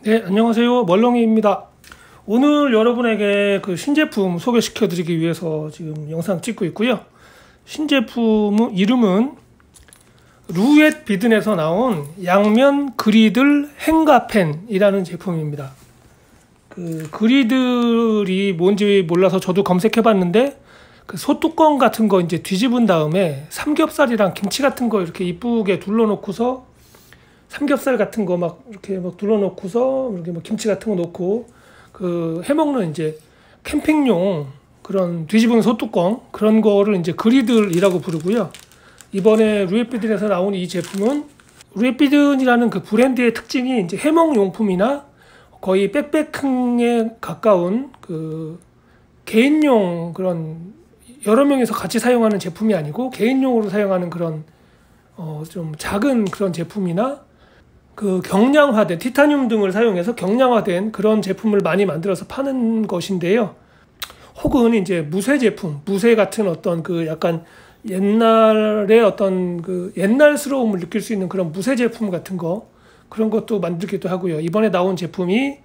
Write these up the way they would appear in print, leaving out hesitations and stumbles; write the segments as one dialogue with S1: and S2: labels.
S1: 네, 안녕하세요. 멀렁이입니다. 오늘 여러분에게 그 신제품 소개시켜 드리기 위해서 지금 영상 찍고 있고요. 신제품 이름은 루엣 비든에서 나온 양면 그리들 행가펜이라는 제품입니다. 그 그리들이 뭔지 몰라서 저도 검색해 봤는데, 그 소뚜껑 같은 거 이제 뒤집은 다음에 삼겹살이랑 김치 같은 거 이렇게 이쁘게 둘러놓고서, 삼겹살 같은 거 막 이렇게 막 둘러놓고서 이렇게 뭐 김치 같은 거 넣고 그 해먹는 이제 캠핑용 그런 뒤집은 소뚜껑, 그런 거를 이제 그리들이라고 부르고요. 이번에 루엣 비든에서 나온 이 제품은, 루엣 비든이라는 그 브랜드의 특징이 이제 해먹용품이나 거의 백패킹에 가까운 그 개인용, 그런 여러 명이서 같이 사용하는 제품이 아니고 개인용으로 사용하는 그런 좀 작은 그런 제품이나 그 경량화된 티타늄 등을 사용해서 경량화된 그런 제품을 많이 만들어서 파는 것인데요. 혹은 이제 무쇠 제품, 무쇠 같은 어떤 그 약간 옛날의 어떤 그 옛날스러움을 느낄 수 있는 그런 무쇠 제품 같은 거, 그런 것도 만들기도 하고요. 이번에 나온 제품이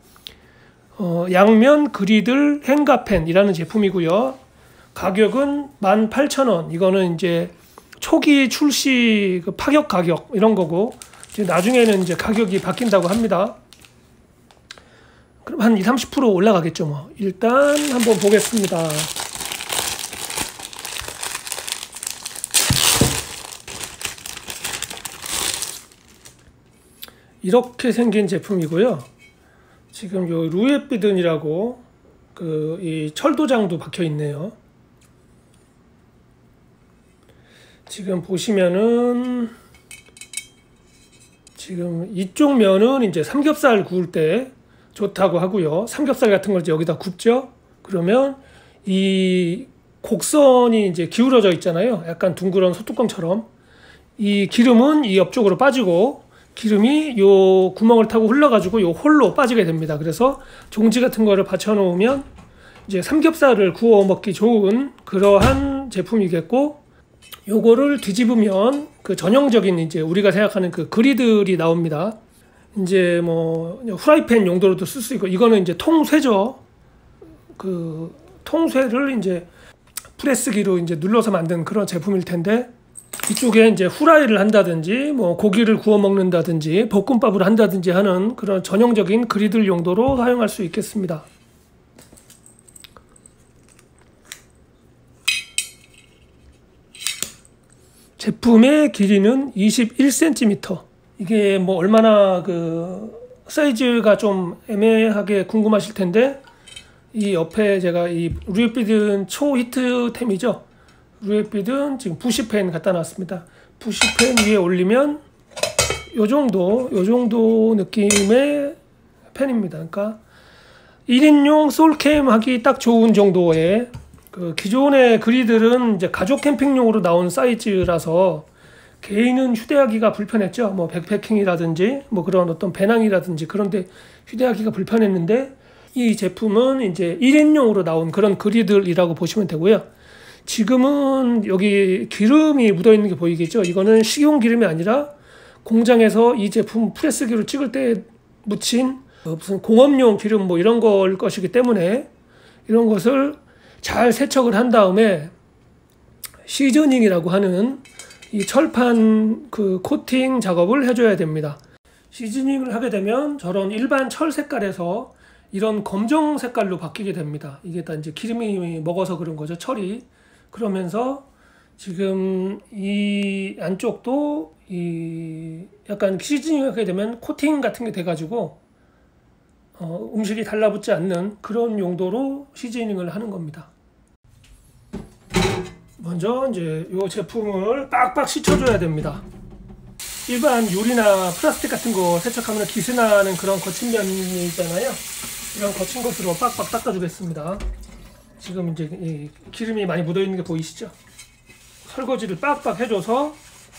S1: 양면 그리들 행가펜이라는 제품이고요. 가격은 18,000원. 이거는 이제 초기 출시 그 파격 가격 이런 거고, 이제 나중에는 이제 가격이 바뀐다고 합니다. 그럼 한 20-30% 올라가겠죠 뭐. 일단 한번 보겠습니다. 이렇게 생긴 제품이고요. 지금 요 루엣 비든이라고 그 이 철도장도 박혀 있네요. 지금 보시면은 지금 이쪽 면은 이제 삼겹살 구울 때 좋다고 하고요. 삼겹살 같은 걸 이제 여기다 굽죠. 그러면 이 곡선이 이제 기울어져 있잖아요. 약간 둥그런 소뚜껑처럼. 이 기름은 이 옆쪽으로 빠지고, 기름이 요 구멍을 타고 흘러가지고 요 홀로 빠지게 됩니다. 그래서 종지 같은 거를 받쳐 놓으면 이제 삼겹살을 구워 먹기 좋은 그러한 제품이겠고, 요거를 뒤집으면 그 전형적인 이제 우리가 생각하는 그 그리들이 나옵니다. 이제 뭐 후라이팬 용도로도 쓸 수 있고, 이거는 이제 통쇠죠. 그 통쇠를 이제 프레스기로 이제 눌러서 만든 그런 제품일 텐데, 이쪽에 이제 후라이를 한다든지 뭐 고기를 구워 먹는다든지 볶음밥을 한다든지 하는 그런 전형적인 그리들 용도로 사용할 수 있겠습니다. 제품의 길이는 21cm. 이게 뭐 얼마나 그 사이즈가 좀 애매하게 궁금하실 텐데, 이 옆에 제가 이 루엣 비든 초 히트템이죠. 루엣 비든 지금 부시팬 갖다 놨습니다. 부시팬 위에 올리면 요 정도 느낌의 팬입니다. 그러니까 1인용 솔캠 하기 딱 좋은 정도의, 그 기존의 그리들은 이제 가족 캠핑용으로 나온 사이즈라서 개인은 휴대하기가 불편했죠. 뭐 백패킹이라든지 뭐 그런 어떤 배낭이라든지 그런데 휴대하기가 불편했는데, 이 제품은 이제 1인용으로 나온 그런 그리들이라고 보시면 되고요. 지금은 여기 기름이 묻어 있는 게 보이겠죠. 이거는 식용 기름이 아니라 공장에서 이 제품 프레스기로 찍을 때 묻힌 무슨 공업용 기름 뭐 이런 걸 것이기 때문에, 이런 것을 잘 세척을 한 다음에 시즈닝이라고 하는 이 철판 그 코팅 작업을 해줘야 됩니다. 시즈닝을 하게 되면 저런 일반 철 색깔에서 이런 검정 색깔로 바뀌게 됩니다. 이게 다 이제 기름이 먹어서 그런 거죠, 철이. 그러면서 지금 이 안쪽도 이 약간 시즈닝을 하게 되면 코팅 같은 게 돼가지고 음식이 달라붙지 않는 그런 용도로 시즈닝을 하는 겁니다. 먼저 이제 이 제품을 빡빡 씻어줘야 됩니다. 일반 유리나 플라스틱 같은 거 세척하면 기스나는 그런 거친 면이 있잖아요. 이런 거친 것으로 빡빡 닦아주겠습니다. 지금 이제 이 기름이 많이 묻어 있는 게 보이시죠? 설거지를 빡빡 해줘서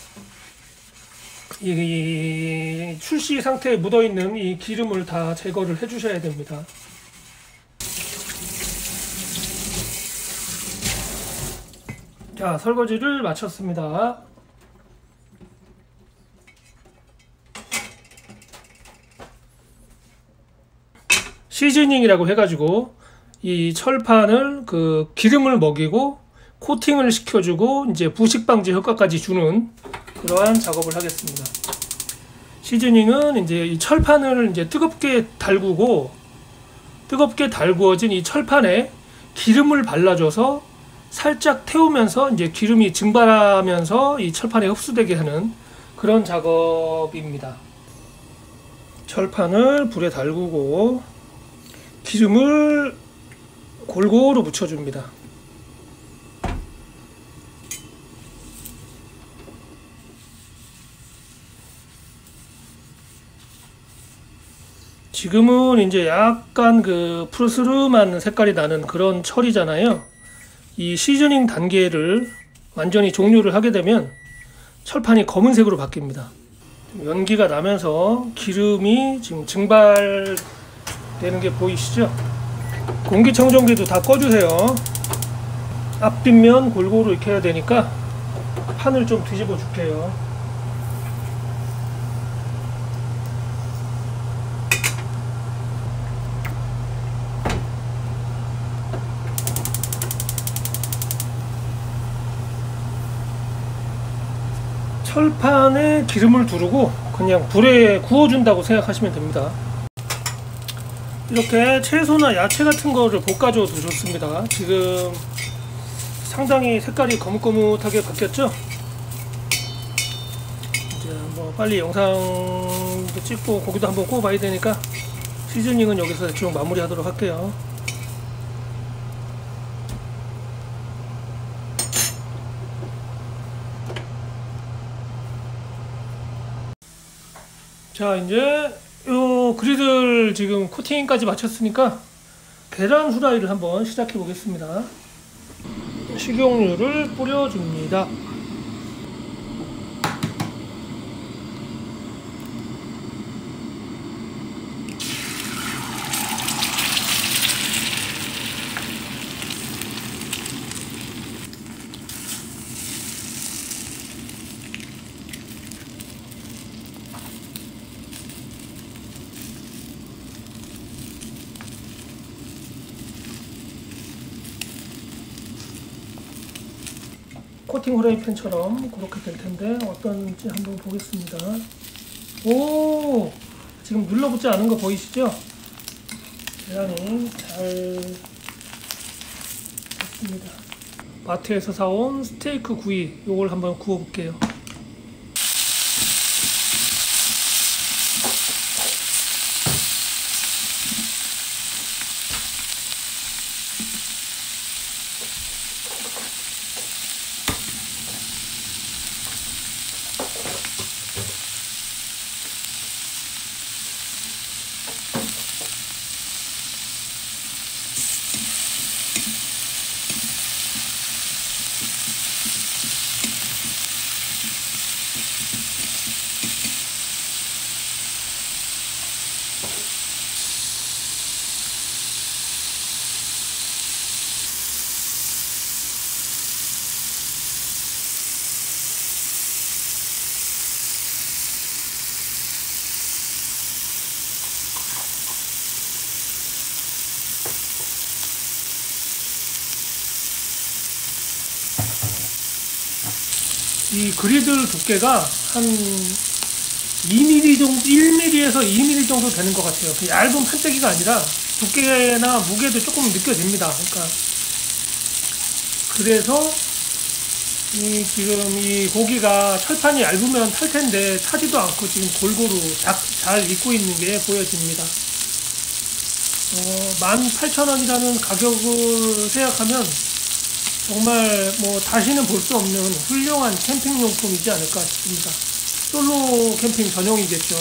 S1: 이 출시 상태에 묻어 있는 이 기름을 다 제거를 해주셔야 됩니다. 자, 설거지를 마쳤습니다. 시즈닝이라고 해가지고 이 철판을 그 기름을 먹이고 코팅을 시켜주고 이제 부식 방지 효과까지 주는 그러한 작업을 하겠습니다. 시즈닝은 이제 이 철판을 이제 뜨겁게 달구어진 이 철판에 기름을 발라줘서 살짝 태우면서 이제 기름이 증발하면서 이 철판에 흡수되게 하는 그런 작업입니다. 철판을 불에 달구고 기름을 골고루 묻혀줍니다. 지금은 이제 약간 그 푸르스름한 색깔이 나는 그런 철이잖아요. 이 시즈닝 단계를 완전히 종료를 하게 되면 철판이 검은색으로 바뀝니다. 연기가 나면서 기름이 지금 증발되는 게 보이시죠? 공기청정기도 다 꺼주세요. 앞뒷면 골고루 이렇게 해야 되니까 판을 좀 뒤집어 줄게요. 철판에 기름을 두르고 그냥 불에 구워준다고 생각하시면 됩니다. 이렇게 채소나 야채 같은 거를 볶아줘도 좋습니다. 지금 상당히 색깔이 거뭇거뭇하게 바뀌었죠? 이제 뭐 빨리 영상도 찍고 고기도 한번 구워봐야 되니까 시즈닝은 여기서 대충 마무리 하도록 할게요. 자, 이제 요 그리들 지금 코팅까지 마쳤으니까 계란 후라이를 한번 시작해 보겠습니다. 식용유를 뿌려줍니다. 코팅 후라이팬처럼 그렇게 될 텐데 어떤지 한번 보겠습니다. 오, 지금 눌러붙지 않은 거 보이시죠? 계란이 잘 됐습니다. 마트에서 사온 스테이크 구이, 요걸 한번 구워 볼게요. 이 그리들 두께가 한 2mm 정도, 1mm에서 2mm 정도 되는 것 같아요. 그 얇은 판때기가 아니라 두께나 무게도 조금 느껴집니다. 그래서 지금 이 고기가 철판이 얇으면 탈 텐데 타지도 않고 지금 골고루 잘 익고 있는 게 보여집니다. 18,000원이라는 가격을 생각하면 정말 뭐 다시는 볼 수 없는 훌륭한 캠핑용품이지 않을까 싶습니다. 솔로 캠핑 전용이겠죠.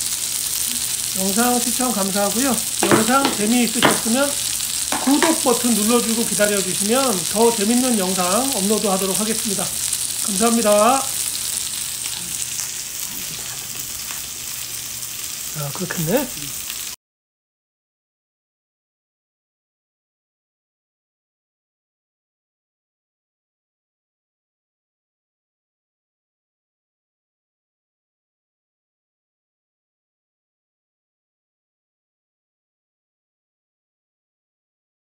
S1: 영상 시청 감사하고요. 영상 재미있으셨으면 구독 버튼 눌러주고 기다려주시면 더 재밌는 영상 업로드 하도록 하겠습니다. 감사합니다. 아, 그렇겠네.